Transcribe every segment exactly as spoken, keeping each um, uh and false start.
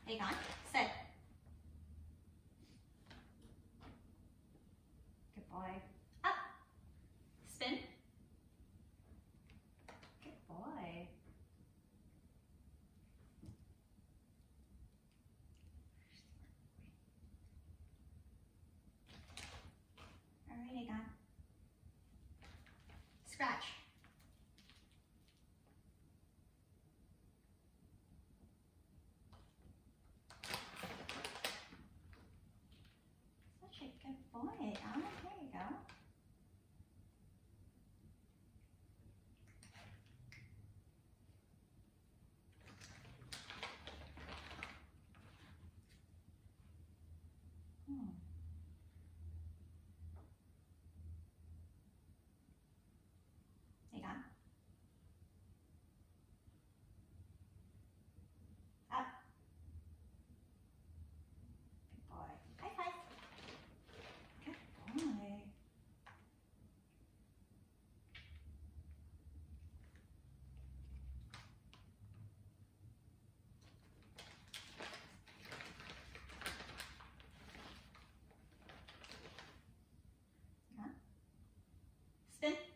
Aegon, sit. Good boy. Up. Spin. Good boy. All right, Aegon. Scratch. Such a good boy, Aegon. There you go. Hmm. Aegon. Up. Good boy. High five. Good boy. Aegon. Spin. Good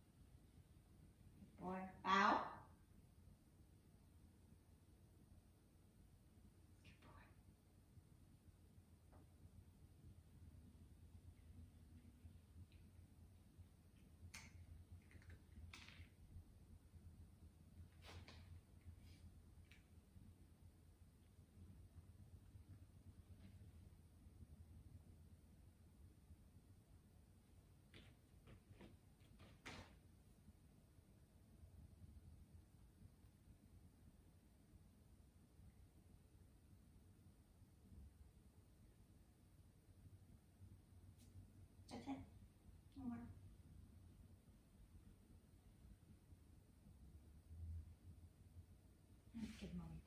boy. Bow. Good boy. That's it. No more. Good morning.